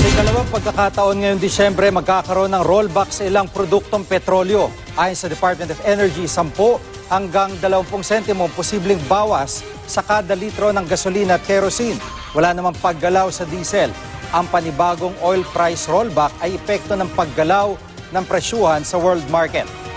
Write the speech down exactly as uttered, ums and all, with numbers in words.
Ikalawang pagkakataon ngayong Disyembre, magkakaroon ng rollback sa ilang produktong petrolyo. Ayon sa Department of Energy, ten hanggang twenty sentimo posibleng bawas sa kada litro ng gasolina at kerosene. Wala namang paggalaw sa diesel. Ang panibagong oil price rollback ay epekto ng paggalaw ng presyuhan sa world market.